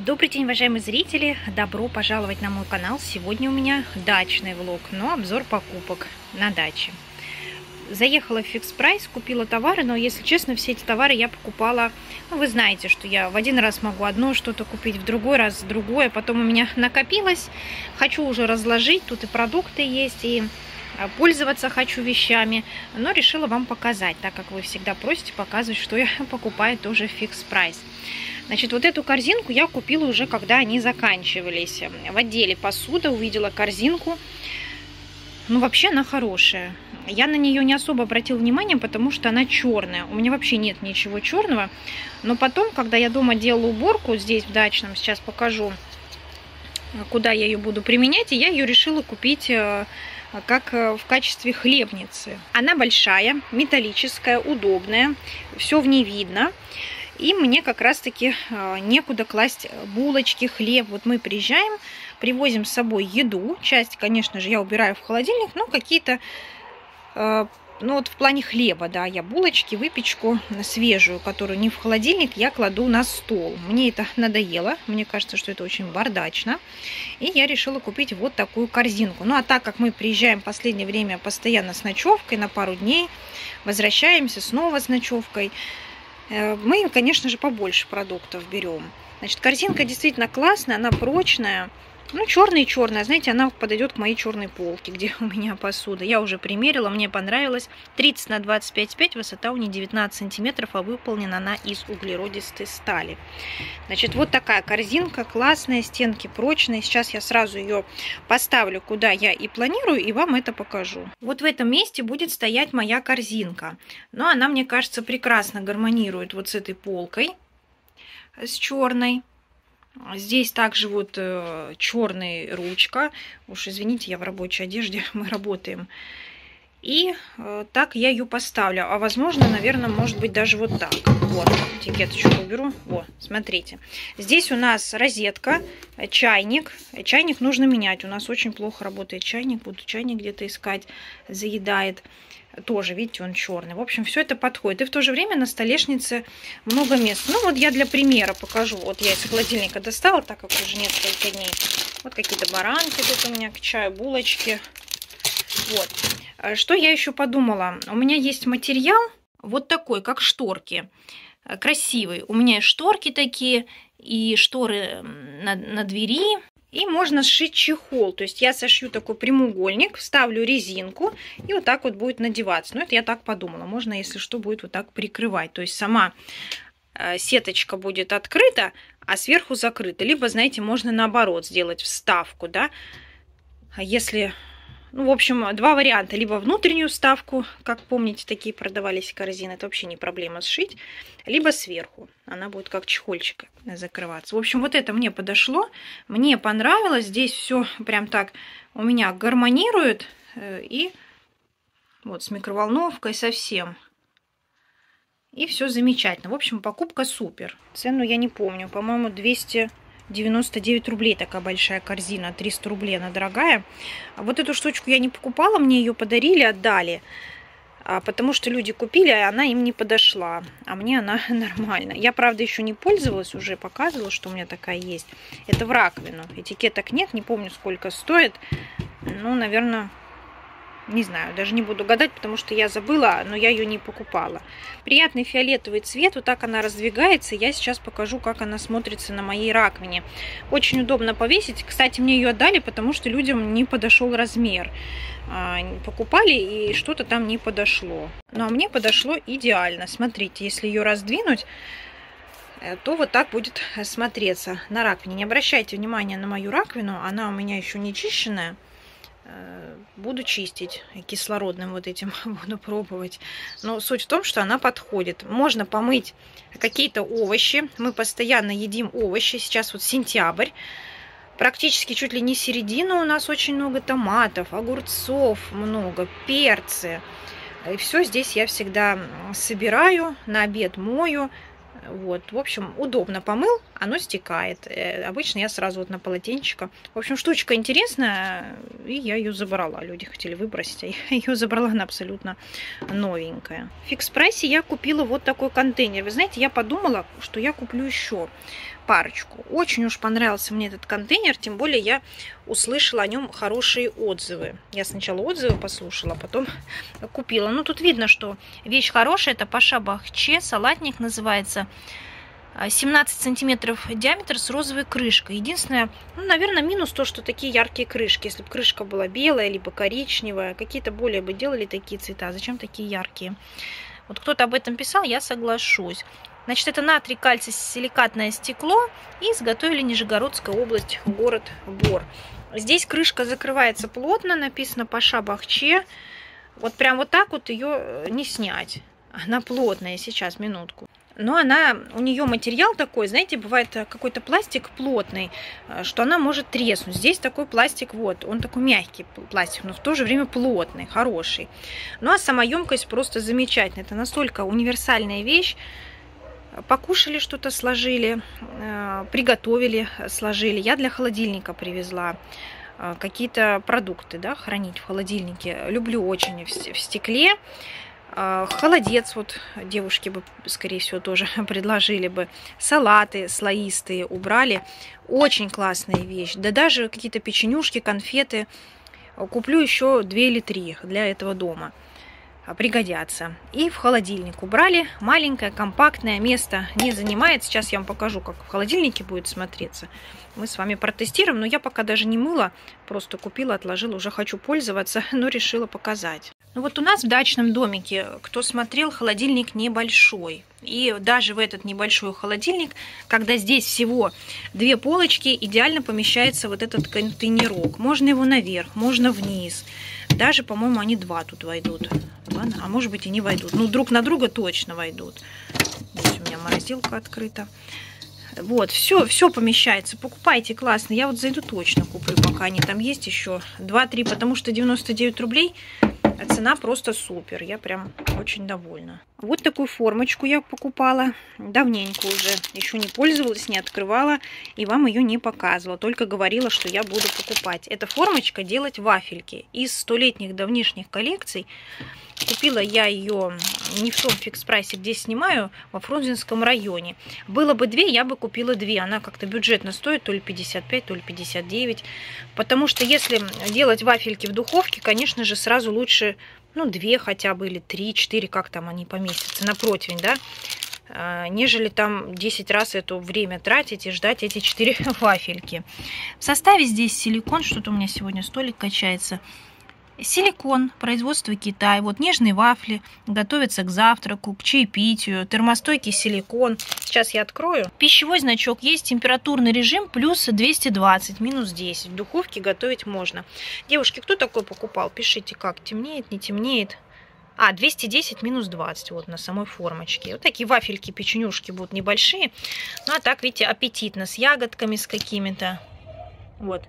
Добрый день, уважаемые зрители! Добро пожаловать на мой канал. Сегодня у меня дачный влог, но обзор покупок на даче. Заехала в Fix Price, купила товары, но, если честно, все эти товары я покупала... вы знаете, что я в один раз могу одно что-то купить, в другой раз другое, потом у меня накопилось. Хочу уже разложить, тут и продукты есть, и пользоваться хочу вещами, но решила вам показать, так как вы всегда просите показывать, что я покупаю тоже в Fix Price. Значит, вот эту корзинку я купила уже, когда они заканчивались. В отделе посуда увидела корзинку. Ну, вообще она хорошая. Я на нее не особо обратила внимание, потому что она черная. У меня вообще нет ничего черного. Но потом, когда я дома делала уборку здесь, в дачном, сейчас покажу, куда я ее буду применять, и я ее решила купить как в качестве хлебницы. Она большая, металлическая, удобная, все в ней видно. И мне как раз-таки некуда класть булочки, хлеб. Вот мы приезжаем, привозим с собой еду. Часть, конечно же, я убираю в холодильник, но какие-то, ну вот в плане хлеба, да, я булочки, выпечку свежую, которую не в холодильник, я кладу на стол. Мне это надоело, мне кажется, что это очень бардачно. И я решила купить вот такую корзинку. Ну а так как мы приезжаем в последнее время постоянно с ночевкой на пару дней, возвращаемся снова с ночевкой, мы, конечно же, побольше продуктов берем. Значит, корзинка действительно классная, она прочная. Ну, черная, знаете, она подойдет к моей черной полке, где у меня посуда. Я уже примерила, мне понравилось. 30 на 25,5, высота у нее 19 сантиметров, а выполнена она из углеродистой стали. Значит, вот такая корзинка, классная, стенки прочные. Сейчас я сразу ее поставлю, куда я и планирую, и вам это покажу. Вот в этом месте будет стоять моя корзинка. Но она, мне кажется, прекрасно гармонирует вот с этой полкой, с черной. Здесь также вот черная ручка. Уж извините, я в рабочей одежде, мы работаем. И так я ее поставлю. А возможно, наверное, может быть даже вот так. Вот, этикеточку уберу. Вот, смотрите. Здесь у нас розетка, чайник. Чайник нужно менять. У нас очень плохо работает чайник. Буду чайник где-то искать. Заедает. Тоже, видите, он черный. В общем, все это подходит. И в то же время на столешнице много места. Ну, вот я для примера покажу. Вот я из холодильника достала, так как уже несколько дней. Вот какие-то баранки тут у меня к чаю, булочки. Вот. Что я еще подумала? У меня есть материал вот такой, как шторки. Красивый. У меня шторки такие и шторы на двери. И можно сшить чехол. То есть я сошью такой прямоугольник, вставлю резинку, и вот так вот будет надеваться. Ну, это я так подумала. Можно, если что, будет вот так прикрывать. То есть сама сеточка будет открыта, а сверху закрыта. Либо, знаете, можно наоборот сделать вставку, да. Если... Ну, в общем, два варианта. Либо внутреннюю вставку, как помните, такие продавались корзины, это вообще не проблема сшить. Либо сверху. Она будет как чехольчик закрываться. В общем, вот это мне подошло. Мне понравилось. Здесь все прям так у меня гармонирует. И вот с микроволновкой совсем. И все замечательно. В общем, покупка супер. Цену я не помню. По-моему, 299 рублей такая большая корзина, 300 рублей она дорогая. А вот эту штучку я не покупала, мне ее подарили, отдали. Потому что люди купили, а она им не подошла. А мне она нормальная. Я, правда, еще не пользовалась, уже показывала, что у меня такая есть. Это в раковину. Этикеток нет, не помню, сколько стоит. Ну, наверное... Не знаю, даже не буду гадать, потому что я забыла, но я ее не покупала. Приятный фиолетовый цвет, вот так она раздвигается. Я сейчас покажу, как она смотрится на моей раковине. Очень удобно повесить. Кстати, мне ее отдали, потому что людям не подошел размер. Покупали, и что-то там не подошло. Ну, а мне подошло идеально. Смотрите, если ее раздвинуть, то вот так будет смотреться на раковине. Не обращайте внимания на мою раковину, она у меня еще не чищенная. Буду чистить кислородным вот этим, буду пробовать. Но суть в том, что она подходит. Можно помыть какие-то овощи. Мы постоянно едим овощи. Сейчас вот сентябрь. Практически чуть ли не середина. У нас очень много томатов, огурцов много, перцы. И все здесь я всегда собираю, на обед мою. Вот, в общем, удобно помыл, оно стекает. Обычно я сразу вот на полотенчико. В общем, штучка интересная, и я ее забрала. Люди хотели выбросить, а я ее забрала, она абсолютно новенькая. В Fix Price я купила вот такой контейнер. Вы знаете, я подумала, что я куплю еще. парочку. Очень уж понравился мне этот контейнер, тем более я услышала о нем хорошие отзывы. Я сначала отзывы послушала, потом купила. Ну, тут видно, что вещь хорошая. Это Паша Бахче, салатник называется. 17 сантиметров диаметр с розовой крышкой. Единственное, ну, наверное, минус то, что такие яркие крышки. Если бы крышка была белая, либо коричневая, какие-то более бы делали такие цвета. Зачем такие яркие? Вот кто-то об этом писал, я соглашусь. Значит, это натрий, кальций, силикатное стекло. И изготовили Нижегородская область, город Бор. Здесь крышка закрывается плотно, написано Паша Бахче. Вот прям вот так вот ее не снять. Она плотная. Сейчас, минутку. Но она, у нее материал такой, знаете, бывает какой-то пластик плотный, что она может треснуть. Здесь такой пластик, вот, он такой мягкий пластик, но в то же время плотный, хороший. Ну а сама емкость просто замечательная. Это настолько универсальная вещь. Покушали что-то, сложили, приготовили, сложили. Я для холодильника привезла какие-то продукты, да, хранить в холодильнике. Люблю очень в стекле. Холодец, вот девушки бы, скорее всего, тоже предложили бы. Салаты слоистые убрали. Очень классная вещь. Да даже какие-то печенюшки, конфеты. Куплю еще 2 или 3 для этого дома. Пригодятся. И в холодильник убрали. Маленькое, компактное место не занимает. Сейчас я вам покажу, как в холодильнике будет смотреться. Мы с вами протестируем. Но я пока даже не мыла. Просто купила, отложила. Уже хочу пользоваться, но решила показать. Ну вот у нас в дачном домике, кто смотрел, холодильник небольшой. И даже в этот небольшой холодильник, когда здесь всего 2 полочки, идеально помещается вот этот контейнерок. Можно его наверх, можно вниз. Даже, по-моему, они 2 тут войдут. А может быть и не войдут. Ну, друг на друга точно войдут. Здесь у меня морозилка открыта. Вот, все помещается. Покупайте, классно. Я вот зайду точно куплю, пока они там есть еще 2-3, потому что 99 рублей. Цена просто супер. Я прям очень довольна. Вот такую формочку я покупала. Давненько уже. Еще не пользовалась, не открывала. И вам ее не показывала. Только говорила, что я буду покупать. Эта формочка делать вафельки. Из 100-летних давнишних коллекций. Купила я ее не в том фикс-прайсе, где снимаю, во Фрунзенском районе. Было бы 2, я бы купила 2. Она как-то бюджетно стоит, то ли 55, то ли 59. Потому что если делать вафельки в духовке, конечно же, сразу лучше, ну, 2 хотя бы, или 3-4, как там они поместятся, на противень, да, нежели там 10 раз это время тратить и ждать эти 4 вафельки. В составе здесь силикон, что-то у меня сегодня столик качается. Силикон, производство Китай. Вот нежные вафли готовятся к завтраку, к чаепитию. Термостойкий силикон. Сейчас я открою. Пищевой значок есть. Температурный режим плюс 220, минус 10. В духовке готовить можно. Девушки, кто такой покупал? Пишите, как темнеет, не темнеет. 210 минус 20 вот на самой формочке. Вот такие вафельки, печенюшки будут небольшие. Ну а так, видите, аппетитно. С ягодками, с какими-то. Вот.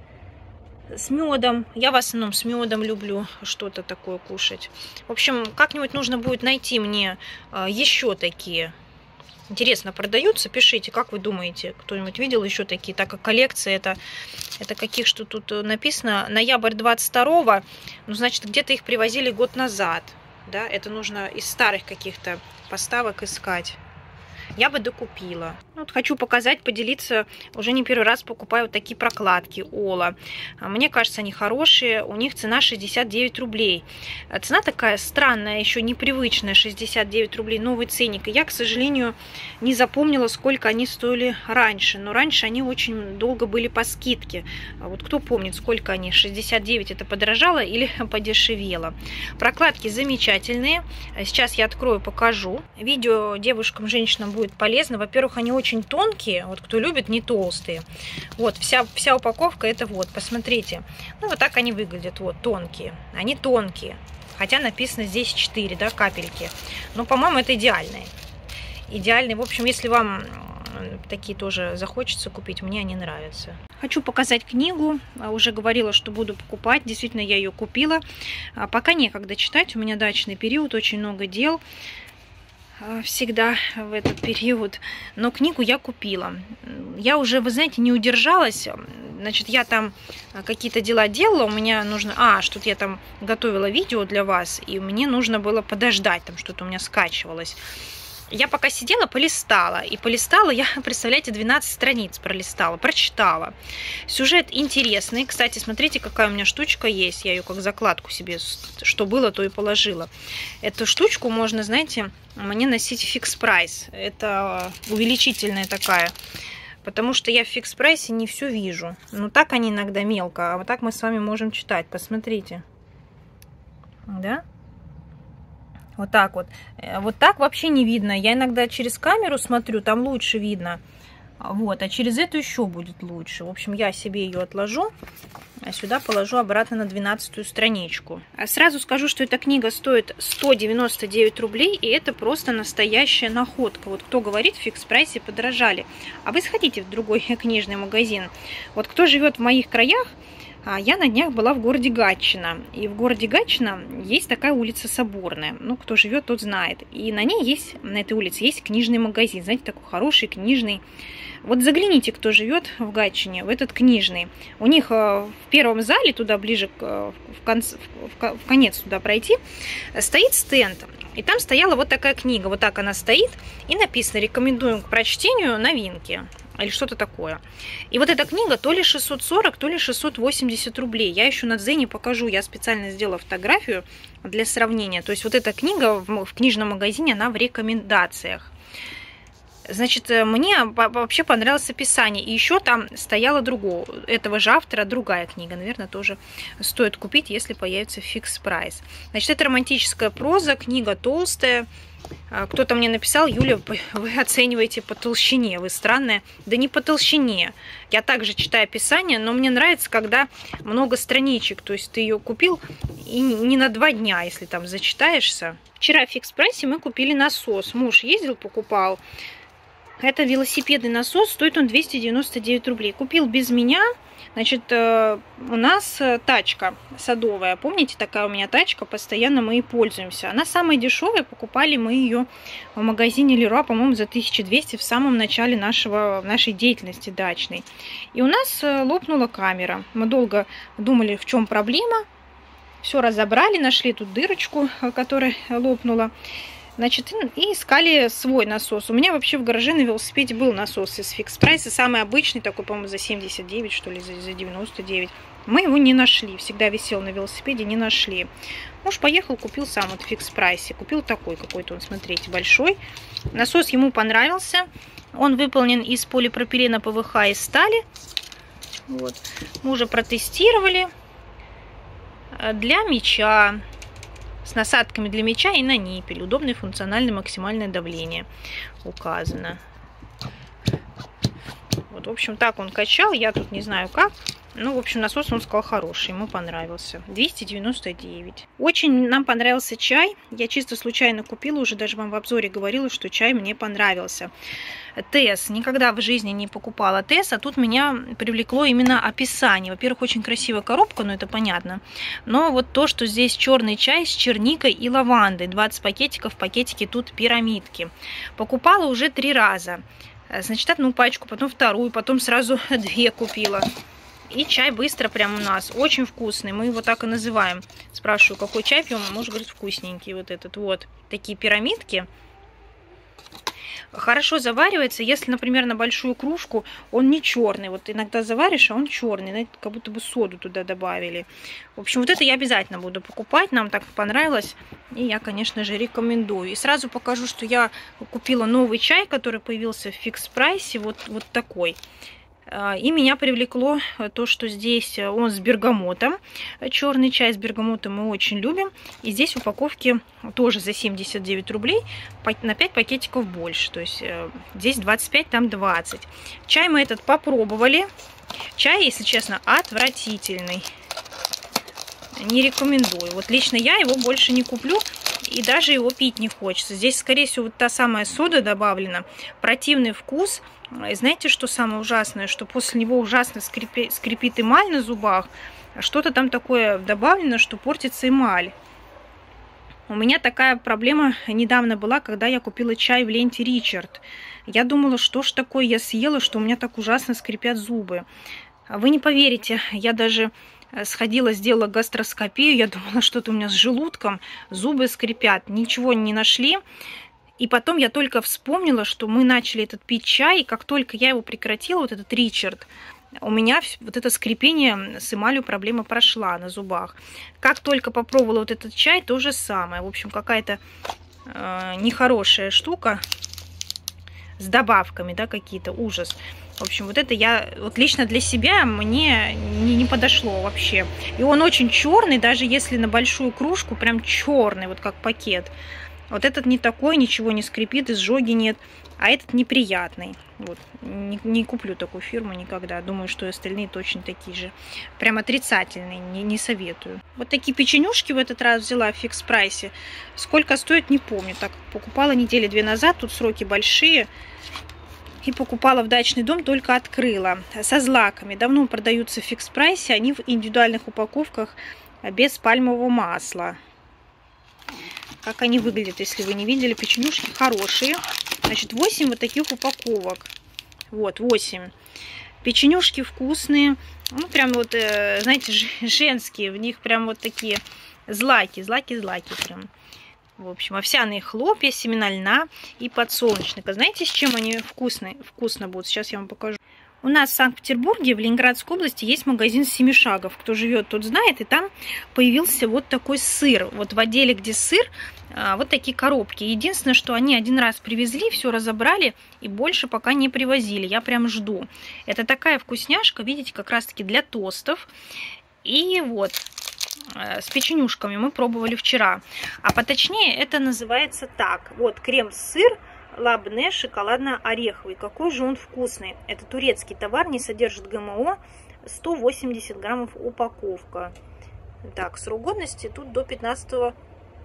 С медом. Я в основном с медом люблю что-то такое кушать. В общем, как-нибудь нужно будет найти мне еще такие. Интересно, продаются? Пишите, как вы думаете, кто-нибудь видел еще такие? Так как коллекция это каких, что тут написано, ноябрь 22-го, ну, значит, где-то их привозили год назад. Да? Это нужно из старых каких-то поставок искать. Я бы докупила. Вот хочу показать, поделиться. Уже не первый раз покупаю вот такие прокладки Ола. Мне кажется, они хорошие. У них цена 69 рублей. Цена такая странная, еще непривычная. 69 рублей, новый ценник. И я, к сожалению, не запомнила, сколько они стоили раньше. Но раньше они очень долго были по скидке. Вот кто помнит, сколько они? 69 это подорожало или подешевело? Прокладки замечательные. Сейчас я открою, покажу. Видео девушкам, женщинам будет полезно. Во-первых, они очень тонкие. Вот кто любит, не толстые. Вот вся упаковка это вот. Посмотрите. Ну вот так они выглядят. Вот тонкие. Они тонкие. Хотя написано здесь 4, да, капельки. Но, по-моему, это идеальные. Идеальные. В общем, если вам такие тоже захочется купить, мне они нравятся. Хочу показать книгу. Уже говорила, что буду покупать. Действительно, я ее купила. Пока некогда читать. У меня дачный период. Очень много дел. Всегда в этот период. Но книгу я купила. Я уже, вы знаете, не удержалась. Значит, я там какие-то дела делала. У меня нужно... что-то я там готовила видео для вас. И мне нужно было подождать. Там что-то у меня скачивалось. я пока сидела, полистала. И полистала я, представляете, 12 страниц пролистала, прочитала. Сюжет интересный. Кстати, смотрите, какая у меня штучка есть. Я ее как закладку себе, что было, то и положила. Эту штучку можно, знаете, мне носить в фикс-прайс. Это увеличительная такая. Потому что я в фикс-прайсе не все вижу. Ну, так они иногда мелко. А вот так мы с вами можем читать. Посмотрите. Да? Вот так вот. Вот так вообще не видно. Я иногда через камеру смотрю, там лучше видно. Вот, а через эту еще будет лучше. В общем, я себе ее отложу, а сюда положу обратно на 12-ю страничку. Сразу скажу, что эта книга стоит 199 рублей, и это просто настоящая находка. Вот кто говорит, в фикс-прайсе подорожали. А вы сходите в другой книжный магазин. Вот кто живет в моих краях, я на днях была в городе Гатчина. И в городе Гатчина есть такая улица Соборная. Ну, кто живет, тот знает. И на ней есть, на этой улице есть книжный магазин. Знаете, такой хороший книжный. Вот загляните, кто живет в Гатчине, в этот книжный. У них в первом зале, туда ближе в конец туда пройти, стоит стенд. И там стояла вот такая книга. Вот так она стоит. И написано: рекомендуем к прочтению новинки. Или что-то такое. И вот эта книга то ли 640, то ли 680 рублей. Я еще на Дзене покажу. Я специально сделала фотографию для сравнения. То есть вот эта книга в книжном магазине, она в рекомендациях. Значит, мне вообще понравилось описание. И еще там стояла другого, этого же автора, другая книга. Наверное, тоже стоит купить, если появится фикс-прайс. Значит, это романтическая проза, книга толстая. Кто-то мне написал: Юля, вы оцениваете по толщине, вы странная. Да не по толщине. Я также читаю описание, но мне нравится, когда много страничек. То есть ты ее купил и не на 2 дня, если там зачитаешься. Вчера в фикс-прайсе мы купили насос. Муж ездил, покупал. Это велосипедный насос, стоит он 299 рублей. Купил без меня. Значит, у нас тачка садовая. Помните, такая у меня тачка, постоянно мы ей пользуемся. Она самая дешевая, покупали мы ее в магазине Леруа, по-моему, за 1200 в самом начале нашей деятельности дачной. И у нас лопнула камера. Мы долго думали, в чем проблема. Все разобрали, нашли тут дырочку, которая лопнула. Значит, и искали свой насос. У меня вообще в гараже на велосипеде был насос из фикс-прайса, самый обычный, такой, по-моему, за 79, что ли, за 99. Мы его не нашли, всегда висел на велосипеде, не нашли. Муж поехал, купил сам вот в фикс-прайсе. Купил такой какой-то, он, смотрите, большой. Насос ему понравился. Он выполнен из полипропилена, ПВХ и стали. Вот. Мы уже протестировали. Для мяча. С насадками для мяча и на ниппель. Удобное, функциональное, максимальное давление указано. Вот, в общем, так он качал. Я тут не знаю как. Ну, в общем, насос, он сказал, хороший. Ему понравился. 299. Очень нам понравился чай. Я чисто случайно купила. Уже даже вам в обзоре говорила, что чай мне понравился. Тесс. Никогда в жизни не покупала Тесс. А тут меня привлекло именно описание. Во-первых, очень красивая коробка, но это понятно. Но вот то, что здесь черный чай с черникой и лавандой. 20 пакетиков. В пакетике тут пирамидки. Покупала уже 3 раза. Значит, одну пачку, потом вторую, потом сразу 2 купила. И чай быстро прямо у нас. Очень вкусный. Мы его так и называем. Спрашиваю, какой чай пьем? Муж говорит, вкусненький вот этот. Вот. Такие пирамидки. Хорошо заваривается. Если, например, на большую кружку, он не черный. Вот иногда заваришь, а он черный. Знаете, как будто бы соду туда добавили. В общем, вот это я обязательно буду покупать. Нам так понравилось. И я, конечно же, рекомендую. И сразу покажу, что я купила новый чай, который появился в фикс-прайсе. Вот такой. И меня привлекло то, что здесь он с бергамотом. Черный чай с бергамотом мы очень любим. И здесь в упаковке тоже за 79 рублей на 5 пакетиков больше. То есть здесь 25, там 20. Чай мы этот попробовали. Чай, если честно, отвратительный. Не рекомендую. Вот лично я его больше не куплю. И даже его пить не хочется. Здесь, скорее всего, вот та самая сода добавлена. Противный вкус. И знаете, что самое ужасное? Что после него ужасно скрипит эмаль на зубах. Что-то там такое добавлено, что портится эмаль. У меня такая проблема недавно была, когда я купила чай в ленте Ричард. Я думала, что ж такое я съела, что у меня так ужасно скрипят зубы. Вы не поверите, я даже сходила, сделала гастроскопию. Я думала, что-то у меня с желудком, зубы скрипят. Ничего не нашли. И потом я только вспомнила, что мы начали этот пить чай, и как только я его прекратила, вот этот Ричард, у меня вот это скрипение с эмалью проблема прошла на зубах. Как только попробовала вот этот чай, то же самое. В общем, какая-то нехорошая штука с добавками, да, какие-то, ужас. В общем, вот это вот лично для себя мне не подошло вообще. И он очень черный, даже если на большую кружку, прям черный, вот как пакет. Вот этот не такой, ничего не скрипит, изжоги нет. А этот неприятный. Вот. Не куплю такую фирму никогда. Думаю, что и остальные точно такие же. Прям отрицательные. Не советую. Вот такие печенюшки в этот раз взяла в фикс прайсе. Сколько стоит, не помню. Так, покупала недели 2 назад. Тут сроки большие. И покупала в дачный дом, только открыла. Со злаками. Давно продаются в фикс прайсе. Они в индивидуальных упаковках без пальмового масла. Как они выглядят, если вы не видели. Печенюшки хорошие. Значит, 8 вот таких упаковок. Вот, 8. Печенюшки вкусные. Ну, прям вот, знаете, женские. В них прям вот такие злаки прям. В общем, овсяные хлопья, семена льна и подсолнечника. Знаете, с чем они вкусно будут? Сейчас я вам покажу. У нас в Санкт-Петербурге, в Ленинградской области, есть магазин Семишагов. Кто живет, тот знает. И там появился вот такой сыр. Вот в отделе, где сыр, вот такие коробки. Единственное, что они один раз привезли, все разобрали и больше пока не привозили. Я прям жду. Это такая вкусняшка, видите, как раз-таки для тостов. И вот с печенюшками мы пробовали вчера. А поточнее это называется так. Вот крем-сыр. Лабне шоколадно-ореховый. Какой же он вкусный. Это турецкий товар, не содержит ГМО. 180 граммов упаковка. Так, срок годности тут до 15.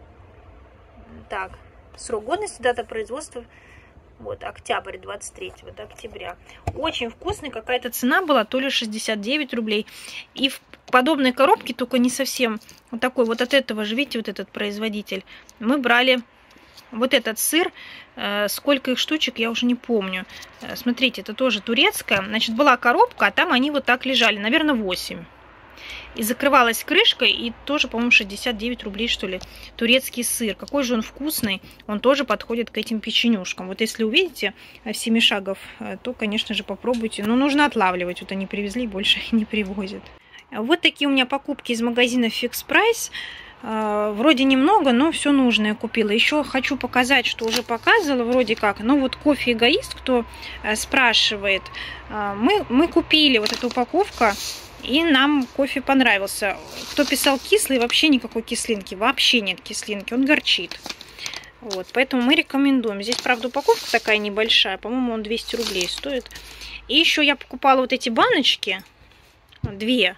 Так, срок годности, дата производства. Вот, октябрь 23 до октября. Очень вкусный. Какая-то цена была, то ли 69 рублей. И в подобной коробке, только не совсем вот такой. Вот от этого же, видите, вот этот производитель. Мы брали вот этот сыр, сколько их штучек, я уже не помню. Смотрите, это тоже турецкая. Значит, была коробка, а там они вот так лежали, наверное, 8. И закрывалась крышкой, и тоже, по-моему, 69 рублей, что ли, турецкий сыр. Какой же он вкусный, он тоже подходит к этим печенюшкам. Вот если увидите в Семишагов, то, конечно же, попробуйте. Но нужно отлавливать, вот они привезли, больше не привозят. Вот такие у меня покупки из магазина Fix Price. Вроде немного, но все нужное купила. Еще хочу показать, что уже показывала вроде как. Ну вот кофе эгоист, кто спрашивает. Мы купили вот эту упаковку, и нам кофе понравился. Кто писал кислый, вообще никакой кислинки. Вообще нет кислинки, он горчит. Вот, поэтому мы рекомендуем. Здесь, правда, упаковка такая небольшая. По-моему, он 200 рублей стоит. И еще я покупала вот эти баночки. 2.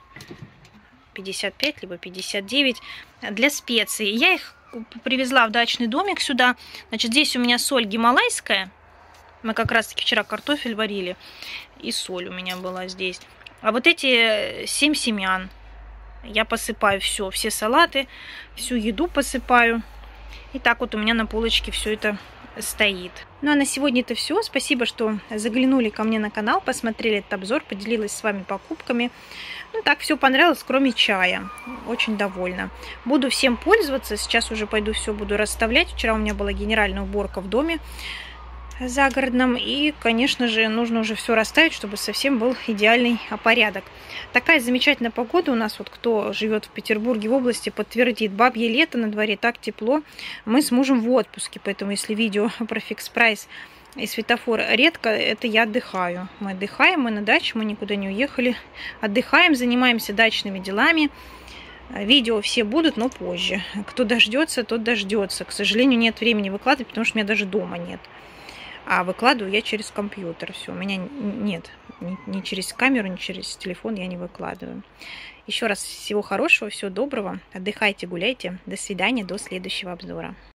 55, либо 59 для специй. Я их привезла в дачный домик сюда. Значит, здесь у меня соль гималайская. Мы как раз-таки вчера картофель варили. И соль у меня была здесь. А вот эти 7 семян. Я посыпаю все салаты, всю еду посыпаю. И так вот у меня на полочке все это стоит. Ну а на сегодня это все. Спасибо, что заглянули ко мне на канал, посмотрели этот обзор, поделилась с вами покупками. Ну так, все понравилось, кроме чая. Очень довольна. Буду всем пользоваться. Сейчас уже пойду все буду расставлять. Вчера у меня была генеральная уборка в доме загородном. И, конечно же, нужно уже все расставить, чтобы совсем был идеальный порядок. Такая замечательная погода у нас. Вот кто живет в Петербурге, в области, подтвердит. Бабье лето, на дворе так тепло. Мы с мужем в отпуске, поэтому если видео про фикс прайс и светофор редко, это я отдыхаю. Мы отдыхаем, мы на даче, мы никуда не уехали. Отдыхаем, занимаемся дачными делами. Видео все будут, но позже. Кто дождется, тот дождется. К сожалению, нет времени выкладывать, потому что у меня даже дома нет. А выкладываю я через компьютер. Все, у меня нет. Ни через камеру, ни через телефон я не выкладываю. Еще раз всего хорошего, всего доброго. Отдыхайте, гуляйте. До свидания, до следующего обзора.